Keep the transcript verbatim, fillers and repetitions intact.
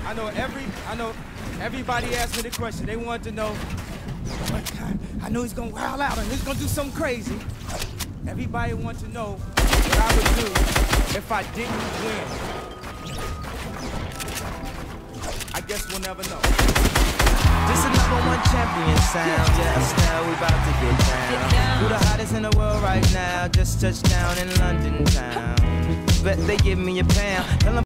I know every, I know everybody asked me the question. They wanted to know, I know he's gonna wild out and he's gonna do something crazy. Everybody wants to know what I would do if I didn't win. I guess we'll never know. This is number one champion sound. Yeah, now we about to get down. Who the hottest in the world right now? Just touched down in London town. Bet they give me a pound. Tell 'em